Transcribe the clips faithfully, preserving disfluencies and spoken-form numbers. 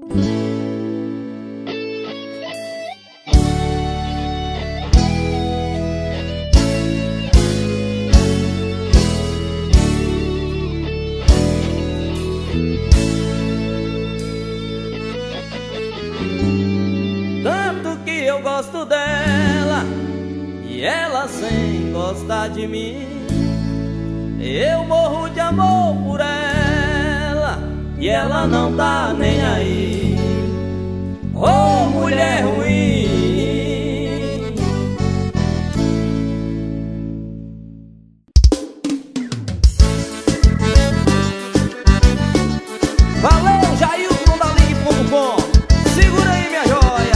Tanto que eu gosto dela e ela sem gostar de mim. Eu morro de amor por ela e ela não tá nem aí. Oh, mulher ruim. Valeu, Jailton da Link ponto com. Segura aí, minha joia.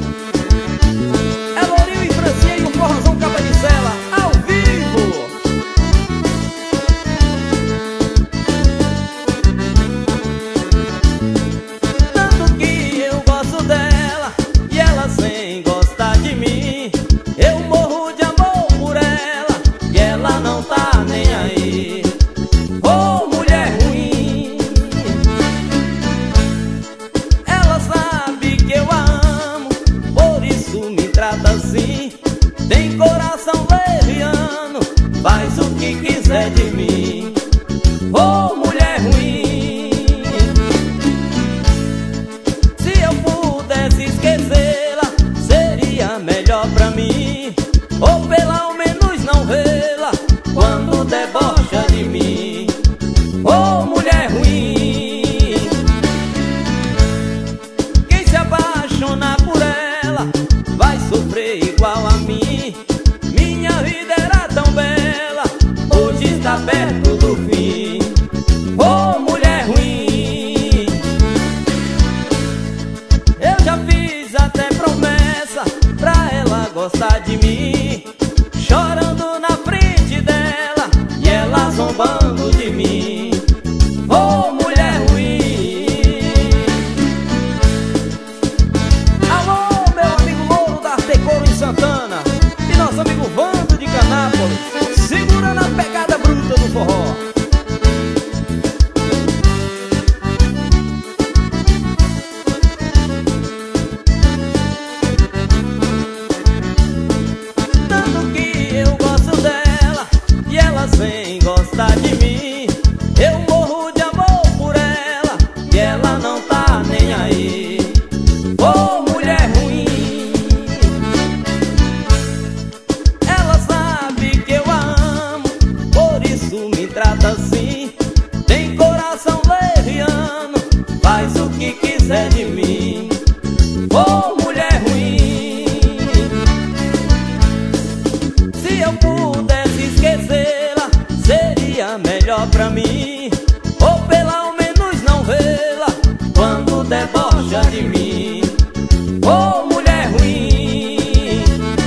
É Lourinho e Francinha e o forrozão capa de cela, ao vivo. Tanto que eu gosto dela e ela sem gostar de mim. Eu morro de amor por ela e ela não tá nem aí. Oh, mulher ruim. Ela sabe que eu a amo, por isso me trata assim. Tem coração leviano, faz o que quiser de mim. Oh, mulher ruim. Se eu pudesse esquecê-la, seria melhor pra mim. Ou pelo menos não vê-la quando debocha de mim. Oh, mulher ruim. Quem se apaixonar por ela vai sofrer igual a mim. Minha vida era tão bela, hoje está perto do fim. Oh, mulher ruim. Eu já fiz até promessa pra ela gostar de mim, chorando na frente dela e ela zombando de mim. Oh, mulher ruim. Alô, meu amigo Louro da Artecoro em Santana e nosso amigo Vando de Canápolis, segurando a pegada bruta do forró. Tanto que eu gosto dela e ela sem gostar de mim. Eu morro de amor por ela e ela não tá nem aí. Oh, mulher ruim. Ela sabe que eu a amo, por isso me trata assim. Tem coração leviano, faz o que quiser de mim. Oh, mulher ruim. Se eu pudesse esquecê-la, seria melhor pra mim. Ou pelo menos não vê-la quando debocha de mim. Oh, mulher ruim.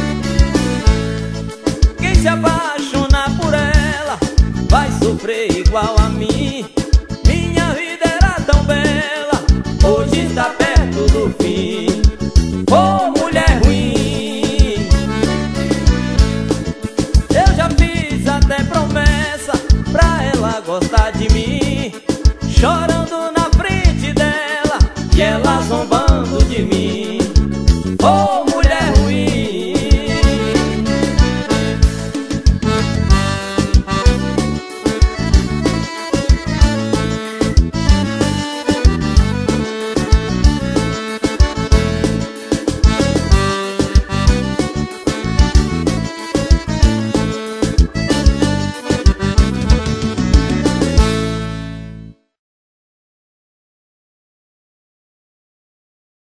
Quem se apaixonar por ela vai sofrer igual a mim. Minha vida era tão bela, hoje está perto do fim. Oh, mulher ruim. Eu já fiz até promessa pra ela gostar de mim, chorando na frente dela e ela zombando